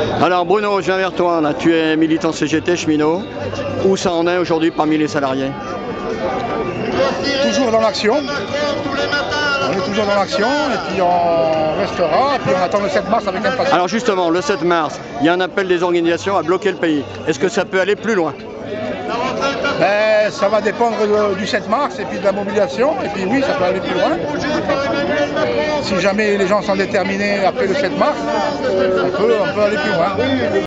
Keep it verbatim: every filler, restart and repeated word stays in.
Alors Bruno, je viens vers toi, là. Tu es militant C G T, cheminot. Où ça en est aujourd'hui parmi les salariés? Toujours dans l'action. On est toujours dans l'action et puis on restera et puis on attend le sept mars avec impatience. Alors justement, le sept mars, il y a un appel des organisations à bloquer le pays. Est-ce que ça peut aller plus loin? Ben, ça va dépendre de, du sept mars et puis de la mobilisation. Et puis oui, ça peut aller plus loin. Si jamais les gens sont déterminés après le sept mars, on peut, on peut aller plus loin.